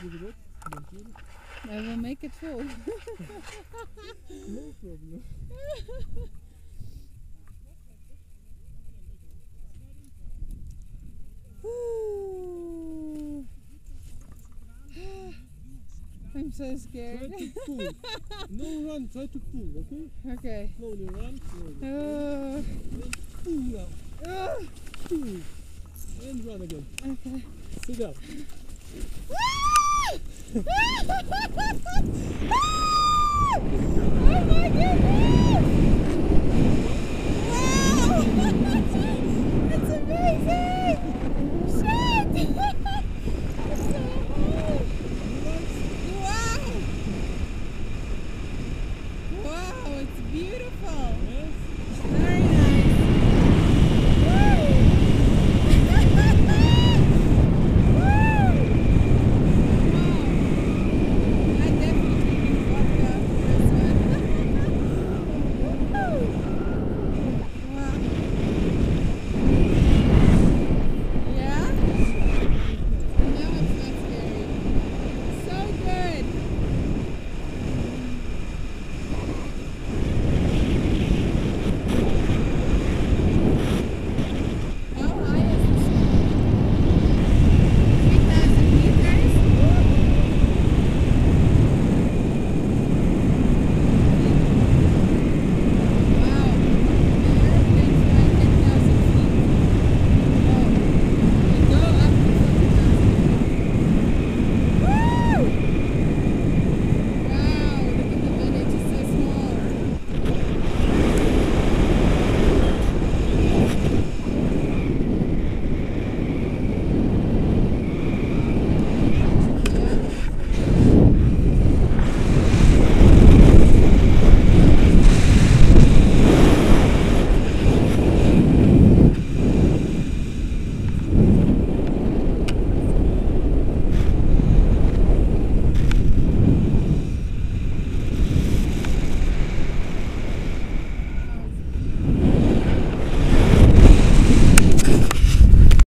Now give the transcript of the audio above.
I will make it full. No problem. I'm so scared. Try to pull. No run, try to pull, okay? Okay. Slowly run, slowly. Pull now. Pull. And run again. Okay. Sit down. Oh my goodness! Wow!